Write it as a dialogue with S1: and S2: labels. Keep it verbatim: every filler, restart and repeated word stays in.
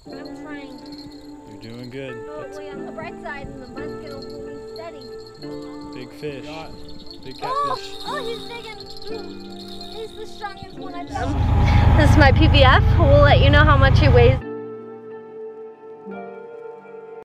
S1: I'm trying.
S2: You're doing good.
S1: Probably on the bright side, and the mud's gonna hold me steady.
S2: Big fish. Big catfish.
S1: Oh, oh, he's digging. He's the strongest one I've done. This is my P B F. We'll let you know how much he weighs.